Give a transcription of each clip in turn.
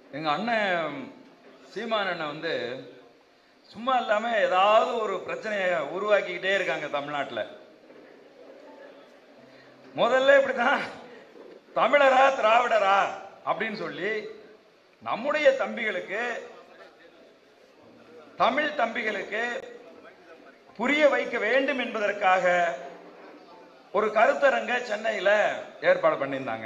எங்க அண்ணன் சீமான் அண்ணன் வந்து சும்மா இல்லாம ஏதாவது ஒரு பிரச்சனையை உருவாக்கிக்கிட்டே இருக்காங்க தமிழ்நாட்டில். முதல்ல இப்படிதான் தமிழரா திராவிடரா அப்படின்னு சொல்லி நம்முடைய தம்பிகளுக்கு, தமிழ் தம்பிகளுக்கு புரிய வைக்க வேண்டும் என்பதற்காக ஒரு கருத்தரங்க சென்னையில் ஏற்பாடு பண்ணியிருந்தாங்க.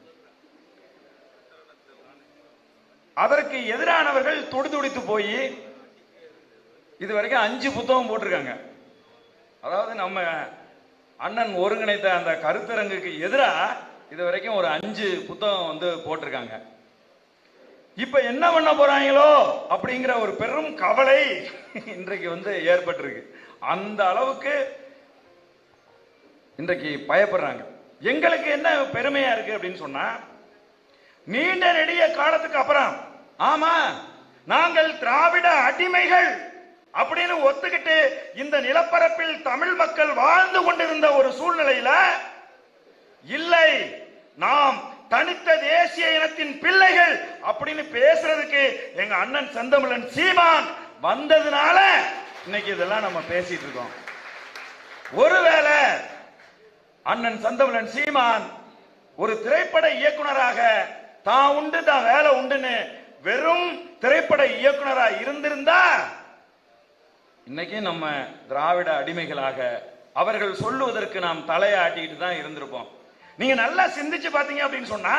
அதற்கு எதிரானவர்கள் துடிதுடித்து போய் இதுவரைக்கும் 5 புத்தகம் போட்டிருக்காங்க. அதாவது நம்ம அண்ணன் ஒருங்கிணைத்த அந்த கருத்தரங்குக்கு எதிராக இதுவரைக்கும் ஒரு 5 புத்தகம் வந்து போட்டிருக்காங்க. இப்ப என்ன பண்ண போறாங்களோ அப்படிங்கிற ஒரு பெரும் கவலை இன்றைக்கு வந்து ஏற்பட்டிருக்கு. அந்த அளவுக்கு இன்றைக்கு பயப்படுறாங்க. எங்களுக்கு என்ன பெருமையா இருக்கு அப்படின்னு சொன்னா, நீண்ட நெடிய காலத்துக்கு அப்புறம் ஆமா நாங்கள் திராவிட அடிமைகள் அப்படின்னு ஒத்துக்கிட்டு இந்த நிலப்பரப்பில் தமிழ் மக்கள் வாழ்ந்து கொண்டிருந்த ஒரு சூழ்நிலையில, இல்லை நாம் தனித்த தேசிய இனத்தின் பிள்ளைகள் அப்படின்னு பேசுறதுக்கு எங்க அண்ணன் செந்தமிழன் சீமான் வந்ததுனால இன்னைக்கு இதெல்லாம் நம்ம பேசிட்டு இருக்கோம். ஒருவேளை அண்ணன் செந்தமிழன் சீமான் ஒரு திரைப்பட இயக்குனராக தான் உண்டு தான் வேலை உண்டுன்னு வெறும் திரைப்பட இயக்குனரா இருந்திருந்தா இன்னைக்கு நம்ம திராவிட அடிமைகளாக அவர்கள் சொல்லுவதற்கு நாம் தலையாட்டிட்டு தான் இருந்திருப்போம். நீங்க நல்லா சிந்திச்சு பாத்தீங்க அப்படின்னு சொன்னா,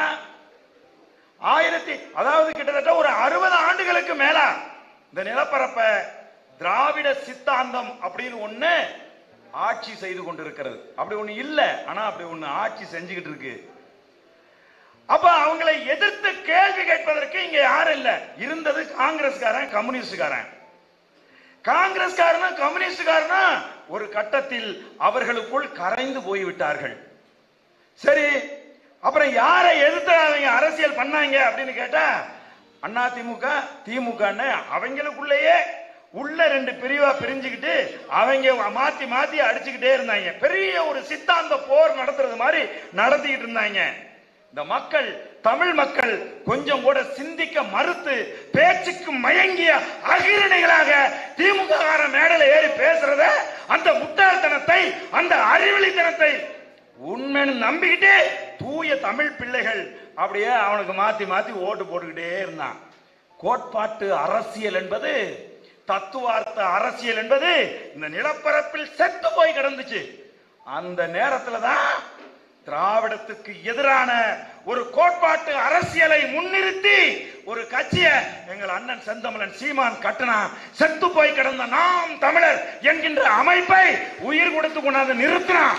அதாவது கிட்டத்தட்ட ஒரு 60 ஆண்டுகளுக்கு மேல இந்த நிலப்பரப்ப திராவிட சித்தாந்தம் அப்படின்னு ஒண்ணு ஆட்சி செய்து கொண்டிருக்கிறது. அப்படி ஒண்ணு இல்ல, ஆனா அப்படி ஒண்ணு ஆட்சி செஞ்சுக்கிட்டு இருக்கு. அப்ப அவங்களை எதிர்த்து கேள்வி கேட்பதற்கு இங்க யாரும் இல்ல. இருந்தது காங்கிரஸ்காரன், கம்யூனிஸ்டுக்காரன். காங்கிரஸ்காரனும் கம்யூனிஸ்டுக்காரனும் ஒரு கட்டத்தில் அவர்களுக்குள் கரைந்து போய்விட்டார்கள். சரி, அப்புறம் யாரை எதிர்த்து அவங்க அரசியல் பண்ணாங்க அப்படின்னு கேட்டா, அண்ணா திமுக திமுக அவங்களுக்குள்ளேயே உள்ள 2 பிரிவா பிரிஞ்சுக்கிட்டு அவங்க மாத்தி மாத்தி அடிச்சுக்கிட்டே இருந்தாங்க. பெரிய ஒரு சித்தாந்த போர் நடத்துறது மாதிரி நடத்திக்கிட்டு இருந்தாங்க. இந்த மக்கள், தமிழ் மக்கள் கொஞ்சம் கூட சிந்திக்க மறுத்து பேச்சுக்கு மயங்கிய அகிரணைகளாக திமுக மேடையில ஏறி பேசுறத, அந்த முட்டாள்தனத்தை, அந்த அறிவெளித்தனத்தை உண்மைன்னு நம்பிக்கிட்டு தூய தமிழ் பிள்ளைகள் அப்படியே அவனுக்கு மாத்தி மாத்தி ஓட்டு போட்டுக்கிட்டே இருந்தான். கோட்பாட்டு அரசியல் என்பது, தத்துவார்த்த அரசியல் என்பது இந்த நிலப்பரப்பில் செத்து போய் கிடந்துச்சு. அந்த நேரத்துல தான் திராவிடத்துக்கு எதிரான ஒரு கோட்பாட்டு அரசியலை முன்னிறுத்தி ஒரு கட்சியை எங்கள் அண்ணன் செந்தமிழன் சீமான் கட்டினா. செத்து போய் கிடந்த நாம் தமிழர் என்கின்ற அமைப்பை உயிர் கொடுத்து கொண்டாந்து நிறுத்தினான்.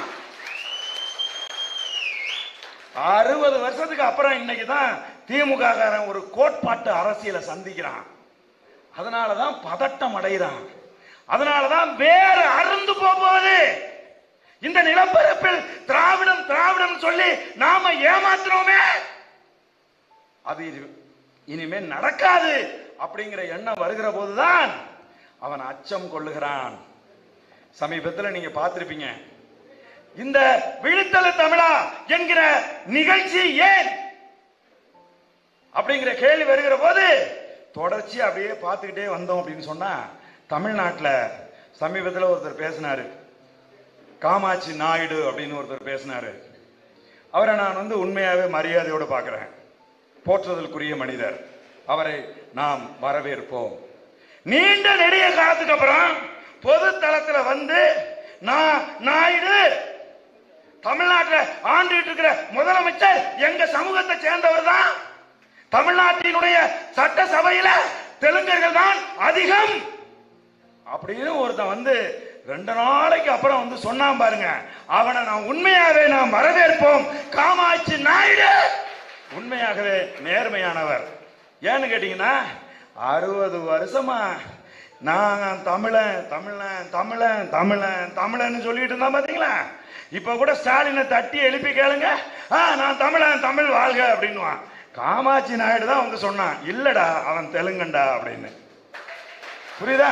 60 வருஷத்துக்கு அப்புறம் இன்னைக்கு தான் திமுக ஒரு கோட்பாட்டு அரசியலை சந்திக்கிறான். அதனாலதான் பதட்டம் அடைகிறான். அதனாலதான் வேற அருந்து போகுது. இந்த நிலப்பரப்பில் திராவிடம் திராவிடம் சொல்லி நாம ஏமாத்துறோமே, அது இனிமே நடக்காது அப்படிங்கிற எண்ணம் வருகிற போதுதான் அவன் அச்சம் கொள்ளுகிறான். சமீபத்தில் நீங்க பார்த்திருப்பீங்க, இந்த விழித்தல தமிழா என்கிற நிகழ்ச்சி ஏன் அப்படிங்கிற கேள்வி வருகிற போது தொடர்ச்சி அப்படியே பார்த்துக்கிட்டே வந்தோம் அப்படின்னு சொன்னா, தமிழ்நாட்டில் சமீபத்தில் ஒருத்தர் பேசினாரு, காமாட்சி நாயுடு அப்படின்னு ஒருத்தர் பேசினாரு. அவரை நான் வந்து உண்மையாவே மரியாதையோடு பார்க்கிறேன். போற்றுதலுக்குரிய மனிதர். அவரை நாம் வரவேற்போம். நீண்ட நெடிய காலத்துக்கு அப்புறம் பொது தளத்தில் வந்து நாயுடு தமிழ்நாட்டில் ஆண்டுகிட்டு இருக்கிற முதலமைச்சர் எங்க சமூகத்தை சேர்ந்தவர் தான், தமிழ்நாட்டினுடைய சட்டசபையில தெலுங்கர்கள் தான் அதிகம் அப்படின்னு ஒருத்தன் வந்து 2 நாளைக்கு அப்புறம் வந்து சொன்னான் பாருங்க. அவனை நான் உண்மையாகவே நாம் வரவேற்போம். காமாட்சி நாயுடு உண்மையாகவே நேர்மையானவர். ஏன்னு கேட்டீங்கன்னா, 60 வருஷமா நான் தமிழன் தமிழன் தமிழன் தமிழன் தமிழன் சொல்லிட்டு இருந்தான் பாத்தீங்களா. இப்ப கூட ஸ்டாலினை தட்டி எழுப்பி கேளுங்க, நான் தமிழன் தமிழ் வாழ்க அப்படின்னுவான். காமாட்சி நாயுடு தான் வந்து சொன்னான், இல்லடா அவன் தெலுங்கண்டா அப்படின்னு. புரியுதா?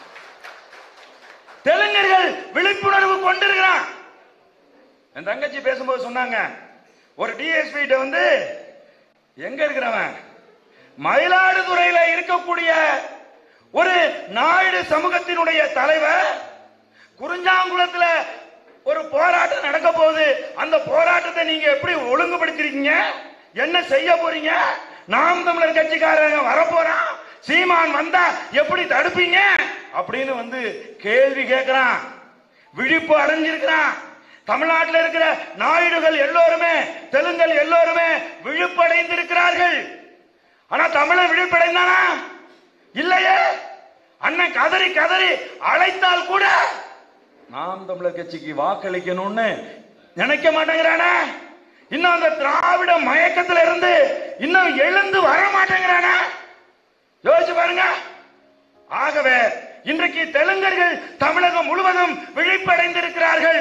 தெலுங்கர்கள் விழிப்புணர்வு கொண்டிருக்கிறான். என் தங்கச்சி பேசும்போது சொன்னாங்க, ஒரு டிஎஸ்பி வந்து எங்க இருக்கிறவன் மயிலாடுதுறையில இருக்கக்கூடிய ஒரு நாயுடு சமூகத்தினுடைய தலைவர் குறிஞ்சாங்குளத்துல ஒரு போராட்டம் நடக்க போகுது. அந்த போராட்டத்தை நீங்க எப்படி ஒழுங்குபடுத்திருக்கீங்க? என்ன செய்ய போறீங்க? நாம் தமிழர் கட்சிக்காரங்க வரப்போறான், சீமான் வந்தா எப்படி தடுப்பீங்க அப்படின்னு வந்து கேள்வி கேட்கிறான். விழிப்பு அடைஞ்சிருக்கிறான். தமிழ்நாட்டில் இருக்கிற நாயுடுகள் எல்லோருமே, தெலுங்கல் எல்லோருமே விழிப்படைந்திருக்கிறார்கள். ஆனா தமிழன் விழிப்படைந்தானா? இல்லையே. அண்ணன் கதறி கதறி அழைத்தால் கூட நாம் தமிழர் கட்சிக்கு வாக்களிக்கணும்னு நினைக்க மாட்டேங்கிறானே. இன்னும் அந்த திராவிட மயக்கத்தில் இருந்து இன்னும் எழுந்து வர மாட்டேங்கிறானே. யோசிச்சு பாருங்க. ஆகவே இன்றைக்கு தெலுங்கர்கள் தமிழகம் முழுவதும் விழிப்படைந்திருக்கிறார்கள்.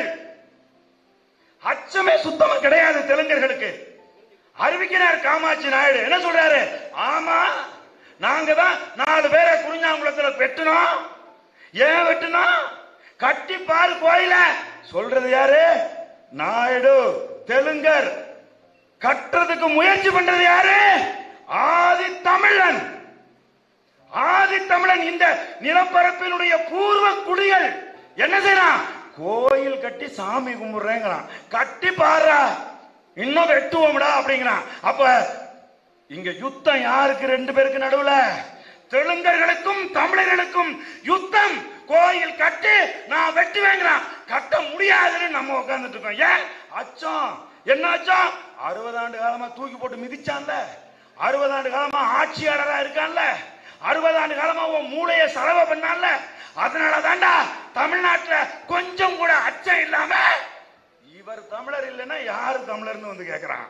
அச்சமே சுத்தமா கிடையாது தெலுங்கர்களுக்கு. அறிவிக்கிறார் காமாட்சி நாயுடு. என்ன சொல்றாரு? ஆமா, நாங்க தான் 4 பேரை குறிஞ்சாங்குளத்துல வெட்டினோம். ஏன் வெட்டினோம்? கட்டி பாரு கோயில. சொல்றது யாரு? நாயுடு. தெலுங்கர். கட்டுறதுக்கு முயற்சி பண்றது யாரு? ஆதி தமிழன். ஆதி தமிழன். இந்த நிலப்பரப்பினுடைய பூர்வ குடிகள் என்ன செய்யறான்? கோயில் கட்டி சாமி கும்பிடுறேங்கிறான். கட்டி பாரு, இன்னும் வெட்டுவோம்டா அப்படிங்கிறான். அப்ப இங்க யுத்தம் யாருக்கு? 2 பேருக்கு நடுவுல. தெலுங்கர்களுக்கும் தமிழர்களுக்கும் யுத்தம். கோயில் கட்டி நான் வெட்டுவேங்கிறான். கட்ட முடியாதுன்னு நம்ம உட்கார்ந்துட்டு இருக்கோம். ஏன்? அச்சம். என்ன அச்சம்? 60 ஆண்டு காலமா தூக்கி போட்டு மிதிச்சான்ல, 60 ஆண்டு காலமா ஆட்சியாளரா இருக்கான்ல, 60 ஆண்டு காலமா உன் மூளைய செலவு பண்ணான்ல. அதனால தாண்டா தமிழ்நாட்டில் கொஞ்சம் கூட அச்சம் இல்லாம இவர் தமிழர் இல்லைன்னா யாரு தமிழர்னு வந்து கேட்கிறான்.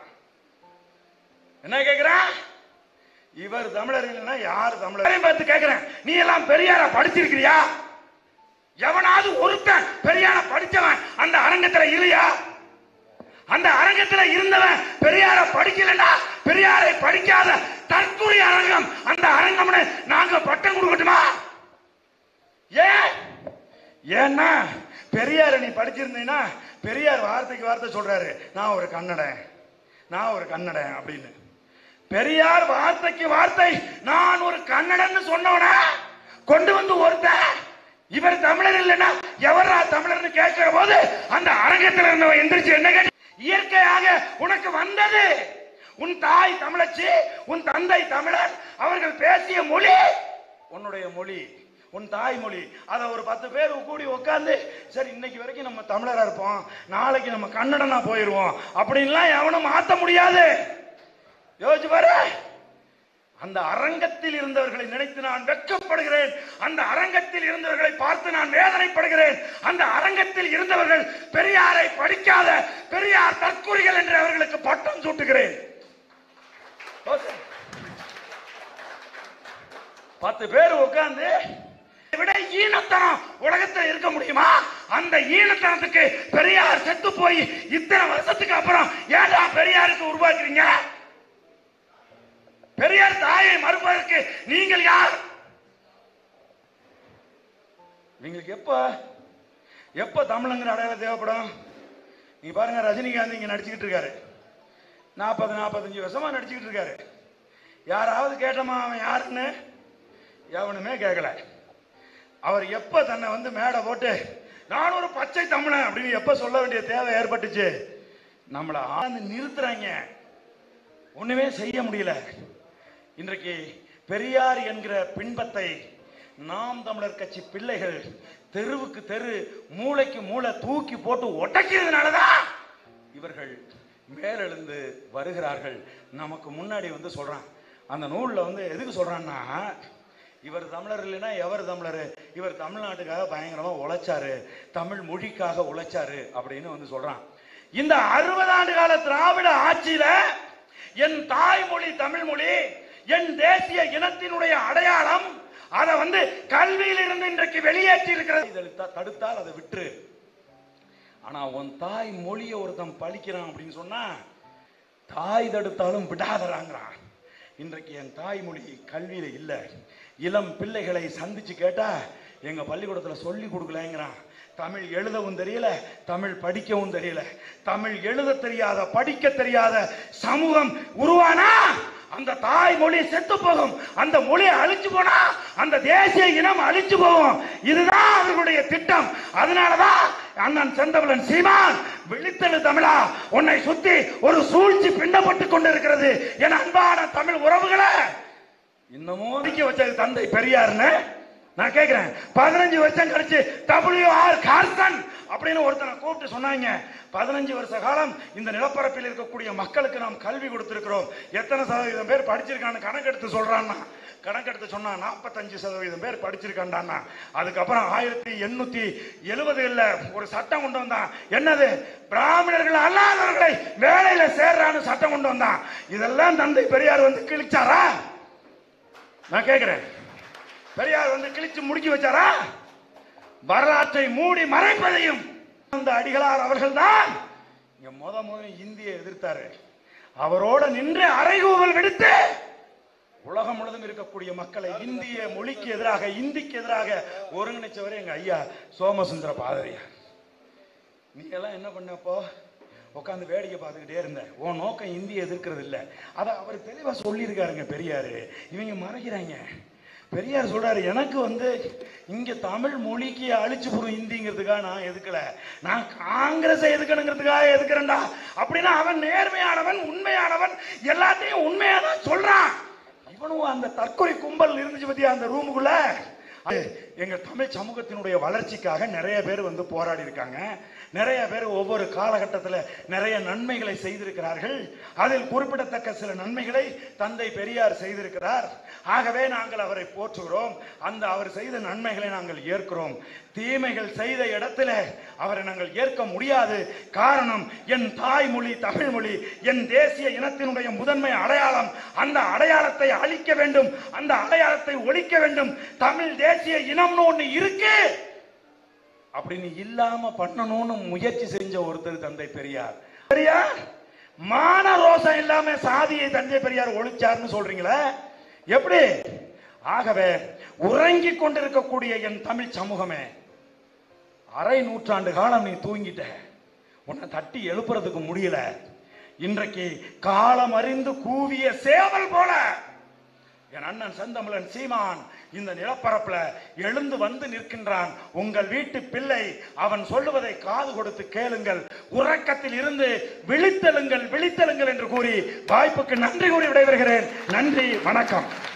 என்ன கேட்கிறான்? இவர் தமிழர் இல்லைன்னா யாரு தமிழர் பார்த்து கேட்கிறேன். நீ எல்லாம் பெரியார படிச்சிருக்கிறியா? எவனாவது ஒருத்தன் பெரியார படிச்சவன் அந்த அரங்கத்தில் இல்லையா? அந்த அரங்கத்தில் இருந்தவன் பெரியார படிக்கலன்னா பெரியாரை படிக்காத தற்கொலை அரங்கம் அந்த அரங்கம்னு நாங்க பட்டம் கொடுக்கட்டுமா? ஏன்? ஏன்னா பெரியார நீ படிச்சிருந்தீங்கன்னா பெரியார் வார்த்தைக்கு வார்த்தை சொல்றாரு, நான் ஒரு கன்னடன், நான் ஒரு கன்னடன் அப்படின்னு. பெரியார் வார்த்தைக்கு வார்த்தை நான் ஒரு கன்னடன் சொன்னவன கொண்டு வந்து ஒருத்த இவர் தமிழர் இல்லைன்னா எவரா தமிழர்னு கேட்கிற போது அந்த அரங்கத்தில் இருந்தவன் எந்திரிச்சு என்ன கேட்டு, இயற்கையாக உனக்கு வந்தது உன் தாய் தமிழச்சி, உன் தந்தை தமிழர், அவர்கள் பேசிய மொழி உன்னுடைய மொழி, உன் தாய் மொழி. அதை ஒரு 10 பேர் கூடி உட்கார்ந்து சரி இன்னைக்கு வரைக்கும் நம்ம தமிழரா இருப்போம், நாளைக்கு நம்ம கன்னடனா போயிருவோம் அப்படின்லாம் எவனும் மாத்த முடியாது. யோசிச்சு பாரு. அந்த அரங்கத்தில் இருந்தவர்களை நினைத்து நான் வெட்கப்படுகிறேன். அந்த அரங்கத்தில் இருந்தவர்களை பார்த்து நான் வேதனைப்படுகிறேன். அந்த அரங்கத்தில் இருந்தவர்கள் பெரியாரை படிக்காத பெரியார் தற்கொலைகள் என்று அவர்களுக்கு பட்டம் சூட்டுகிறேன். 10 பேர் உட்கார்ந்து விட ஈனத்தனம் உலகத்தில் இருக்க முடியுமா? அந்த ஈனத்தனத்துக்கு பெரியார் செத்து போய் இத்தனை வருஷத்துக்கு அப்புறம் ஏன்டா பெரியாருக்கு உருவாக்குறீங்க? பெரியார் தாயை மறுப்பதற்கு நீங்கள் யார்? நீங்களுக்கு எப்ப தமிழங்கிற அடையாளம் தேவைப்படும்? நீங்க பாருங்க, ரஜினிகாந்த் இங்க நடிச்சுக்கிட்டு இருக்காரு. 40-45 வருஷமா நடிச்சுக்கிட்டு இருக்காரு. யாராவது கேட்டமா அவன் யாருன்னு? எவனுமே கேட்கல. அவர் எப்ப தன்னை வந்து மேடை போட்டு நான் ஒரு பச்சை தமிழன் அப்படின்னு எப்ப சொல்ல வேண்டிய தேவை ஏற்பட்டுச்சு? நம்மளை நிறுத்துறாங்க. ஒண்ணுமே செய்ய முடியல. இன்றைக்கு பெரியார் என்கிற பின்பத்தை நாம் தமிழர் கட்சி பிள்ளைகள் தெருவுக்கு தெரு, மூளைக்கு மூளை தூக்கி போட்டு ஒட்டக்கிறதுனாலதான் இவர்கள் மேலெழுந்து வருகிறார்கள். நமக்கு முன்னாடி வந்து சொல்றான். அந்த நூல்ல வந்து எதுக்கு சொல்றான்னா, இவர் தமிழர் இல்லைன்னா எவர் தமிழர்? இவர் தமிழ்நாட்டுக்காக பயங்கரமா உழைச்சாரு, தமிழ் மொழிக்காக உழைச்சாரு அப்படின்னு வந்து சொல்றான். இந்த 60 ஆண்டு கால திராவிட ஆட்சியில என் தாய்மொழி தமிழ் மொழி, என் தேசிய இனத்தினுடைய அடையாளம், அதை வந்து கல்வியில் இருந்து இன்றைக்கு வெளியேற்றி இருக்கிறது. தடுத்தால் அதை விட்டுரு. ஆனா உன் தாய் மொழியை ஒருத்தன் பழிக்கிறான் அப்படின்னு சொன்னா தாய் தடுத்தாலும் விடாதறாங்கிறான். இன்றைக்கு என் தாய்மொழி கல்வியில இல்ல. இளம் பிள்ளைகளை சந்திச்சு கேட்டா எங்க பள்ளிக்கூடத்துல சொல்லி கொடுக்கலங்கிறான். தமிழ் எழுதவும் தெரியல, தமிழ் படிக்கவும் தெரியல. தமிழ் எழுத தெரியாத, படிக்க தெரியாத சமூகம் உருவானா அந்த தாய்மொழி செத்து போகும். அந்த மொழி அழிச்சு போனா அந்த தேசிய இனம் அழிச்சு போகும். இதுதான் அவர்களுடைய திட்டம். அதனாலதான் அண்ணன் செந்தமிழன் சீமான், விழித்தெழு தமிழா, உன்னை சுத்தி ஒரு சூழ்ச்சி பிண்டப்பட்டு கொண்டிருக்கிறது. என் அன்பான தமிழ் உறவுகளை இன்னமும் ஒதுக்கி வச்சது தந்தை பெரியார்னு நான் கேட்கிறேன். 15 வருஷம் கழிச்சு W.R. கார்சன் அப்படின்னு ஒருத்தனை கூப்பிட்டு சொன்னாங்க, 15 வருஷ காலம் இந்த நிலப்பரப்பில் இருக்கக்கூடிய மக்களுக்கு நாம் கல்வி கொடுத்திருக்கிறோம். எத்தனை சதவீதம் பேர் படிச்சிருக்கான்னு கணக்கெடுத்து சொல்றான்னா, கணக்கெடுத்து சொன்னா 45% பேர் படிச்சிருக்காண்டான்னா. அதுக்கப்புறம் 1870 ஒரு சட்டம் கொண்டு வந்தான். என்னது? பிராமணர்கள் அல்லாதவர்களை வேலையில சேர்றான்னு சட்டம் கொண்டு வந்தான். இதெல்லாம் தந்தை பெரியார் வந்து கிழிச்சாரா? நான் கேட்கிறேன், பெரியார் வந்து கிழிச்சு முடுக்கி வச்சாரா? வரலாற்றை மூடி மறைப்பதையும் அந்த அடிகளார் அவர்கள் தான் இங்க முதல்ல இந்தியை எதிர்த்தாரு. அவரோட நின்று அறைகூவல் விடுத்து உலகம் முழுவதும் இருக்கக்கூடிய மக்களை இந்திய மொழிக்கு எதிராக, இந்திக்கு எதிராக ஒருங்கிணைச்சவரே எங்க ஐயா சோமசுந்தர பாதிரியார். நீ எல்லாம் என்ன பண்ணப்போ உட்காந்து வேடிக்கை பார்த்துக்கிட்டே இருந்தேன். உன் நோக்கம் இந்தியை எதிர்க்கிறது இல்லை. அதை அவர் தெளிவா சொல்லியிருக்காருங்க பெரியாரு. இவங்க மறைக்கிறாங்க. பெரியார் சொல்றாரு, எனக்கு வந்து இங்க தமிழ் மொழிக்கு அழிச்சு போடும் இந்திங்கிறதுக்காக நான் எதுக்கல, நான் காங்கிரஸை எதுக்கணுங்கிறதுக்காக எதுக்குறேன்டா. அப்படின்னா அவன் நேர்மையானவன், உண்மையானவன், எல்லாத்தையும் உண்மையா தான் சொல்றான். இவனும் அந்த தற்கொலை கும்பல் இருந்துச்சு பத்தியா அந்த ரூமுக்குள்ள. எங்க தமிழ் சமூகத்தினுடைய வளர்ச்சிக்காக நிறைய பேர் வந்து போராடி இருக்காங்க. நிறைய பேர் ஒவ்வொரு காலகட்டத்தில் நிறைய நன்மைகளை செய்திருக்கிறார்கள். அதில் குறிப்பிடத்தக்க சில நன்மைகளை தந்தை பெரியார் செய்திருக்கிறார். ஆகவே நாங்கள் அவரை போற்றுகிறோம். அந்த அவர் செய்த நன்மைகளை நாங்கள் ஏற்கிறோம். தீமைகள் செய்த இடத்துல அவரை நாங்கள் ஏற்க முடியாது. காரணம், என் தாய்மொழி தமிழ் மொழி, என் தேசிய இனத்தினுடைய முதன்மை அடையாளம். அந்த அடையாளத்தை அழிக்க வேண்டும், அந்த அடையாளத்தை ஒழிக்க வேண்டும். தமிழ் தேசிய இனம்னு ஒண்ணு இருக்கு அப்படின்னு இல்லாம பண்ணணும்னு முயற்சி செஞ்ச ஒருத்தர் தந்தை பெரியார். பெரியார் மான ரோசம் இல்லாம சாதியை தந்தை பெரியார் ஒழிச்சார்னு சொல்றீங்களா? எப்படி? ஆகவே உறங்கிக் கொண்டிருக்கக்கூடிய என் தமிழ் சமூகமே, அரை நூற்றாண்டு காலம் நீ தூங்கிட்ட, உன்னை தட்டி எழுப்புறதுக்கு முடியல. இன்றைக்கு காலம் அறிந்து கூவிய சேவல் போல என் அண்ணன் செந்தமிழன் சீமான் இந்த நிலப்பரப்புல எழுந்து வந்து நிற்கின்றான். உங்கள் வீட்டு பிள்ளை, அவன் சொல்லுவதை காது கொடுத்து கேளுங்கள். உறக்கத்தில் இருந்து விழித்தெழுங்கள், விழித்தெழுங்கள் என்று கூறி வாய்ப்புக்கு நன்றி கூறி விடைபெறுகிறேன். நன்றி, வணக்கம்.